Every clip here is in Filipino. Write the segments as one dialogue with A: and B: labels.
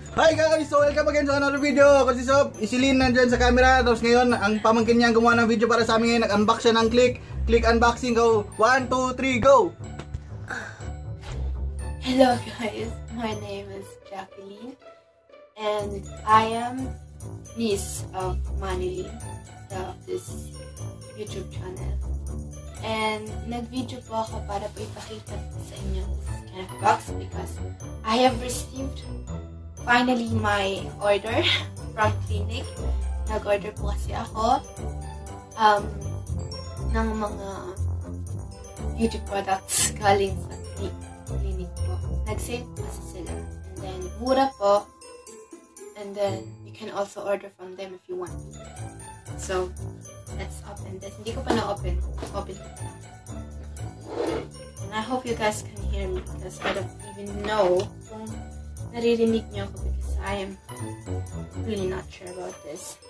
A: Hi guys! So welcome again sa another video. Ako si Sob, isilin nandyan sa camera. Tapos ngayon, ang pamangkin niya gumawa ng video para sa amin ngayon. Nag-unbox siya ng Click unboxing. Go! 1, 2, 3, go!
B: Hello guys, my name is Jacqueline and I am niece of Manilyn of this YouTube channel. And nag-video po ako para po ipakita sa inyo this kind of box because I have received finally my order from clinic. Nag-order po kasi ako ng mga beauty products galing sa clinic po. Nag-sale kasi sila. And then, mura po. And then, you can also order from them if you want. So, let's open this. Hindi ko pa na-open. Open ko pa. And I hope you guys can hear me because I don't even know kung naririnig niyo ako because I am really not sure about this.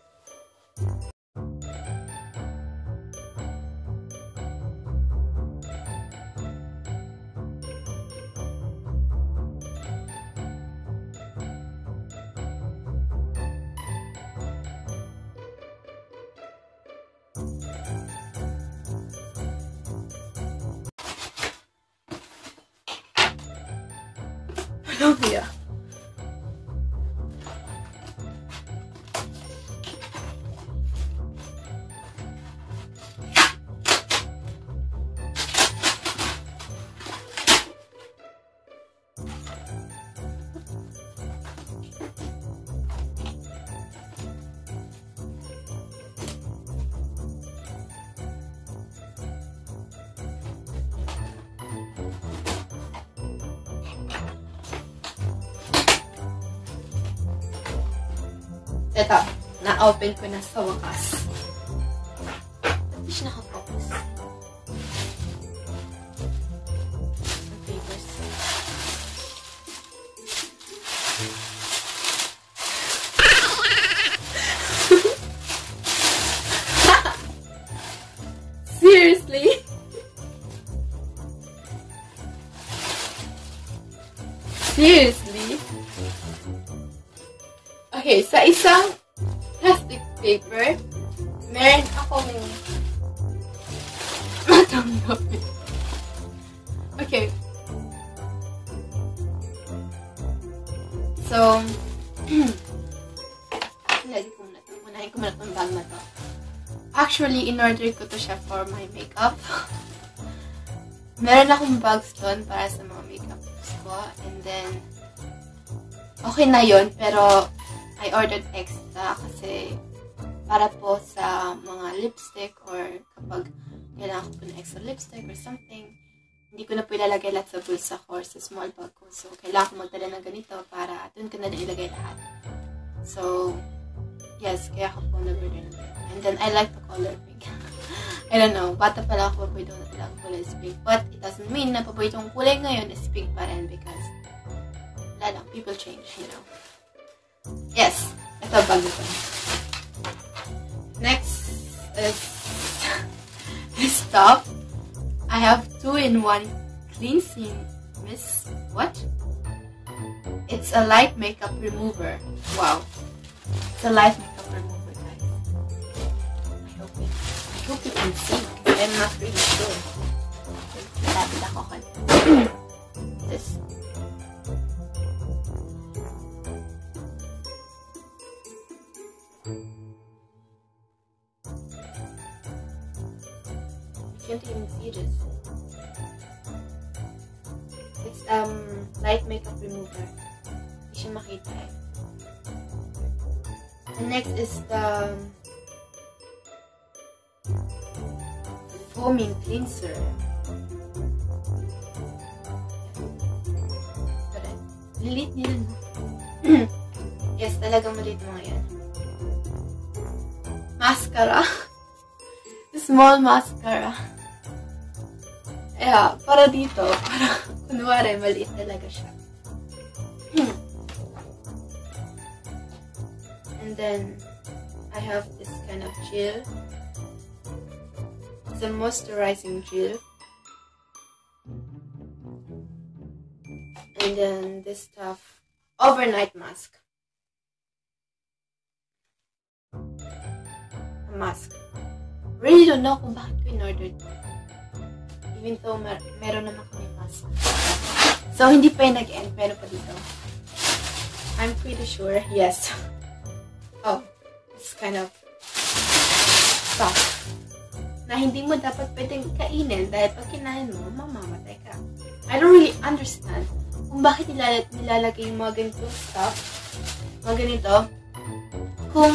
B: Oh yeah. Ito, na-open ko na sa wakas. Hindi siya nakafocus. Ang papers. Seriously? Seriously? Okay, sa isang plastic paper, meron akong matanggapin. Okay. So, unahin ko muna itong bag na to. Actually, in-order ko to siya for my makeup. Meron akong bags doon para sa mga makeup ko. And then, okay na yun, pero I ordered extra kasi para po sa mga lipstick or kapag kailangan ko po ng extra lipstick or something, hindi ko na po ilalagay lahat sa bulsa ko or sa small bag ko. So, kailangan ko magdala ng ganito para doon ko na ilagay lahat. So, yes, kaya ako po nag-order ng ganito. And then, I like the color pink. I don't know, bata pala ako paborito na talagang kulay is pink. But, it doesn't mean na paboritong kulay ngayon is pink pa rin because wala lang, people change, you know. Yes, ito bag ito. Next is this top. I have 2-in-1 cleansing mist. What? It's a light makeup remover. Wow. It's a light makeup remover, guys. I hope you can see because I'm not really sure. Malapit ako kan. This. Can't even see this. It's light makeup remover. Hindi siya makita eh. The next is the foaming cleanser. Lilit nila, no? Yes, talagang maliit mga yan. Mascara. Small mascara. Yeah, para dito, para kunwari, maliit talaga siya. And then, I have this kind of gel. It's a moisturizing gel. And then this stuff overnight mask. A mask. Really don't know kung bakit ko in-order ito. Even though meron naman kami mask. So, hindi pa yung nag-end. Meron pa dito. I'm pretty sure. Yes. Oh. It's kind of soft. Na hindi mo dapat pwedeng kainin dahil pag kinain mo, mamamatay ka. I don't really understand kung bakit nilalagay yung mga ganito stuff, mga ganito, kung,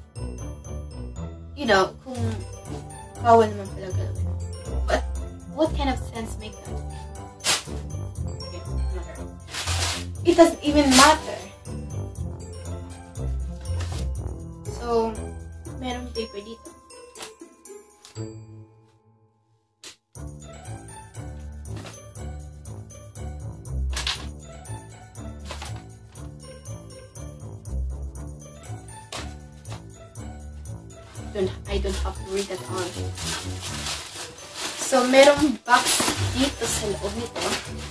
B: you know, kung bawal naman pala galawin. But, what kind of sense make that? Okay, matter. It doesn't even matter. So, merong paper dito. I don't have to read that on. So, merong box dito sa loob nito.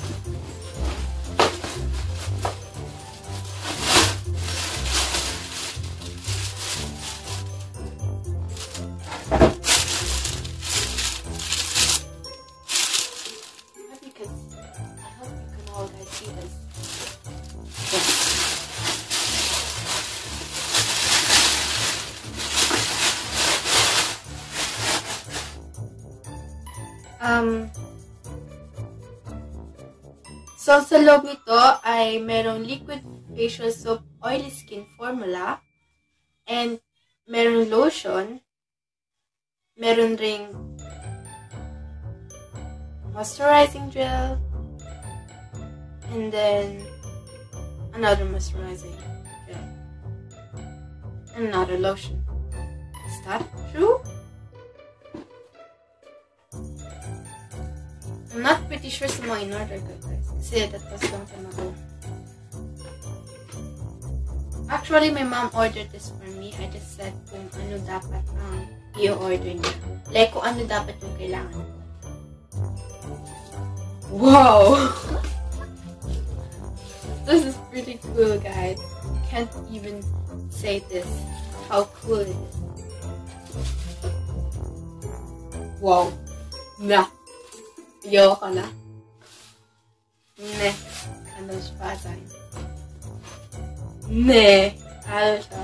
B: So, sa loob nito ay merong liquid facial soap oily skin formula and merong lotion, meron ring moisturizing gel, and then another moisturizing gel, and another lotion. Is that true? I'm not pretty sure sa mga in-order ko, guys. Kasi that was long time ago. Actually, my mom ordered this for me. I just said kung ano dapat ang i-order niya. Like, kung ano dapat yung kailangan ko. Wow! This is pretty cool, guys. I can't even say this. How cool it is. Wow. Nah. Ayoko na. Ne. Ano siya tayo? Ne. Ano siya?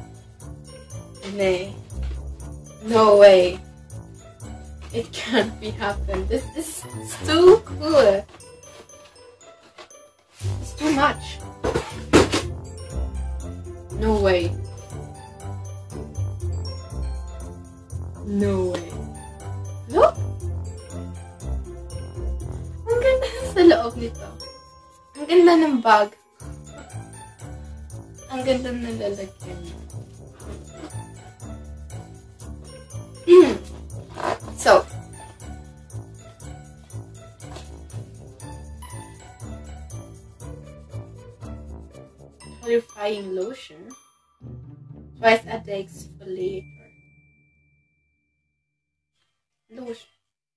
B: Ne. No way. It can't be happen. This is too cool. It's too much. No way. No way. Look! Ang ganda sa loob nito. Ang ganda ng bag. Ang ganda ng lalagyan niya. So, clarifying lotion, twice a day exfoliator. Lotion.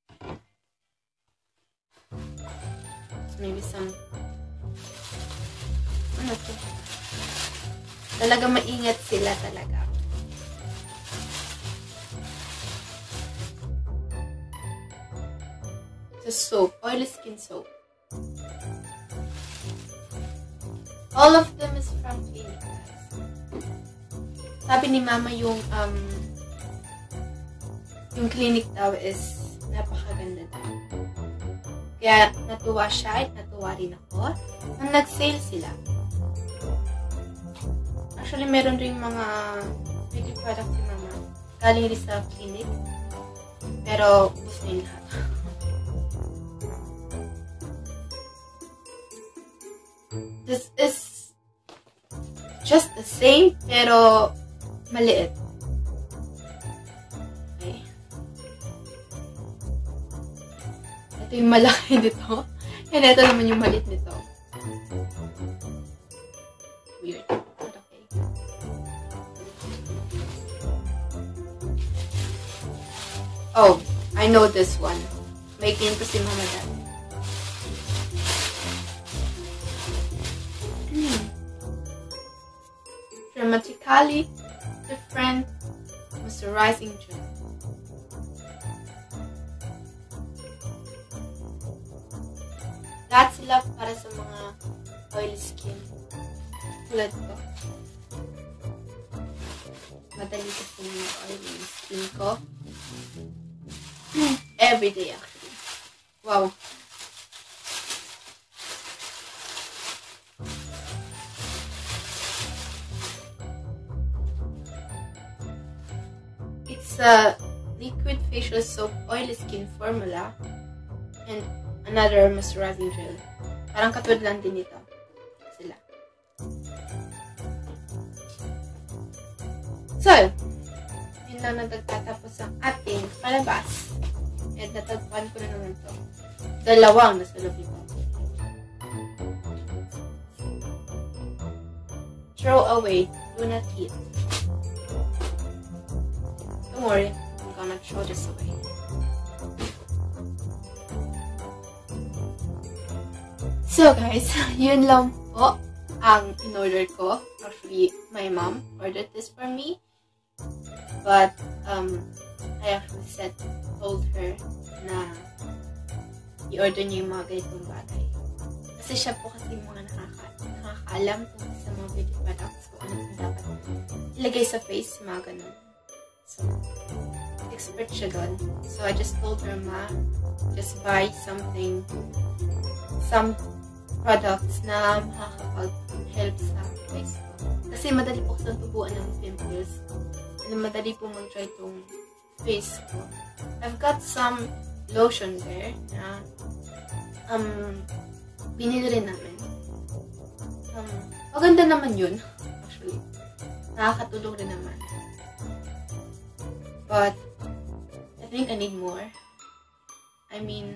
B: Maybe some, ano to? Talaga maingat sila talaga. The soap, oily skin soap. All of them is from Clinique, guys. Sabi ni Mama yung Clinique daw is napakaganda daw. Kaya natuwa siya at natuwa rin ako nang nag-sale sila. Actually, meron rin mga beauty products si Mama. Galing rin sa Clinique. Pero, gusto niya lahat. This is just the same, pero maliit. Okay. Ito yung malaki nito. And ito naman yung maliit nito. Weird. But okay. Oh, I know this one. May kinto si Mama dati. dramatically different moisturizing gel. Lahat sila para sa mga oily skin. Tulad ko. Madali kasi yung oily skin ko. Everyday actually. Wow. It's a liquid facial soap oily skin formula and another moisturizing gel. Parang katulad lang din ito. Sila. So, yun lang nagtatapos ang ating palabas. And natagpuan ko na naman ito. Dalawang nasa loob ito. Throw away. Do not eat. Don't worry. I'm gonna throw this away. So guys, yun lang po ang in-order ko. Actually, my mom ordered this for me. But, I actually told her na i-order niya yung mga ganitong bagay. Kasi siya po kasi yung mga nakakaalam kung sa mga beauty products kung ano yung dapat ilagay sa face, mga ganun. So, expert siya doon. So, I just told her, ma, just buy some products na makakapag-help sa face ko. Kasi madali po kasi tubuan ng pimples. And madali po mag-dry itong face ko. I've got some lotion there na binili rin namin. Maganda naman yun, actually. Nakakatulong rin naman. But, I think I need more. I mean,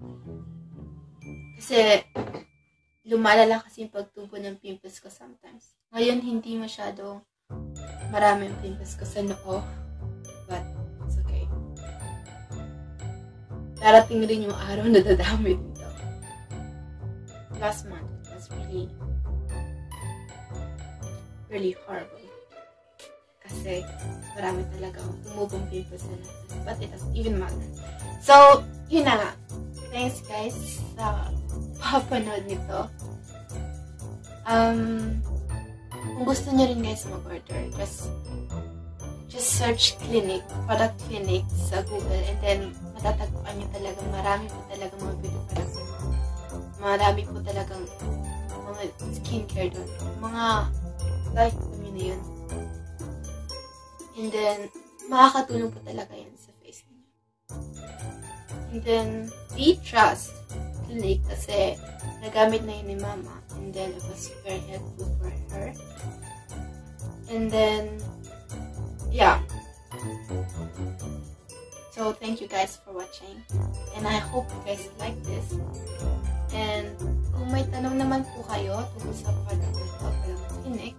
B: kasi lumalala kasi yung pagtubo ng pimples ko sometimes. Ngayon, hindi masyadong marami yung pimples ko sa noo. But, it's okay. Darating rin yung araw na dadami dito. Last month, it was really horrible. Kasi, marami talagang tumubong pimples na natin. But it has even matter. So, yun na nga. Thanks guys sa papanood nito. Kung gusto niyo rin guys mag-order, just search product clinic sa Google, and then matatagpuan niyo talaga marami po talagang mga beauty products. Marami po talagang mga skincare doon. Mga life na yun. And then, makakatulong po talaga yan sa face niyo. And then, we trust clinic kasi nagamit na yun ni mama. And then, it was very helpful for her. And then, yeah. So, thank you guys for watching. And I hope you guys like this. And, kung may tanong naman po kayo tungkol sa product na ito, parang clinic,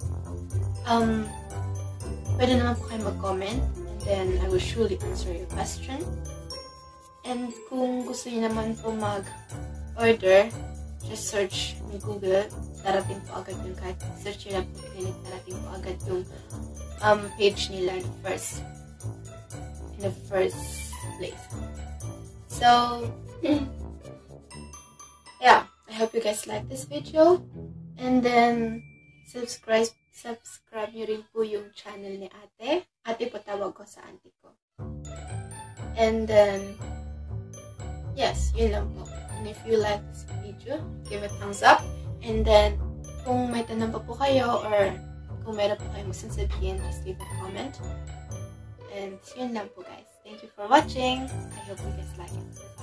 B: pwede naman po kayo mag-comment. And then, I will surely answer your question. And kung gusto niyo naman po mag-order, just search in Google. Darating po agad yung kahit search nila po clinic, darating po agad yung page nila in the first place. So, yeah. I hope you guys like this video. And then, subscribe nyo rin po yung channel ni ate. Ate po tawag ko sa auntie ko. And then, yes, yun lang po. And if you like this video, give it a thumbs up. And then, kung may tanong pa po kayo or kung meron po kayong sasabihin, just leave a comment. And yun lang po guys. Thank you for watching. I hope you guys like it.